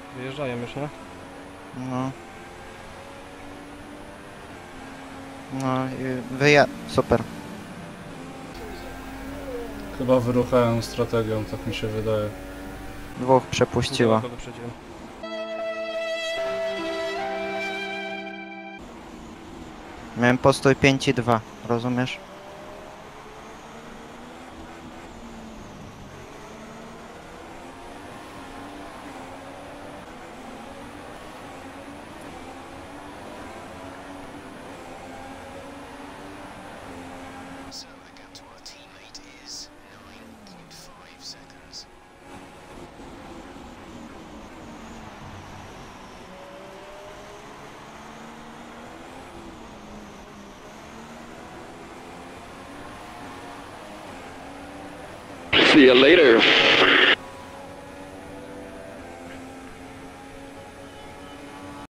Wyjeżdżają już, nie? No. No i super. Chyba wyruchałem strategią, tak mi się wydaje. Dwóch przepuściła. Go wyprzedziłem. Miałem postój 5 i 2, rozumiesz? So the gap to our teammate is 9.5 seconds. See you later.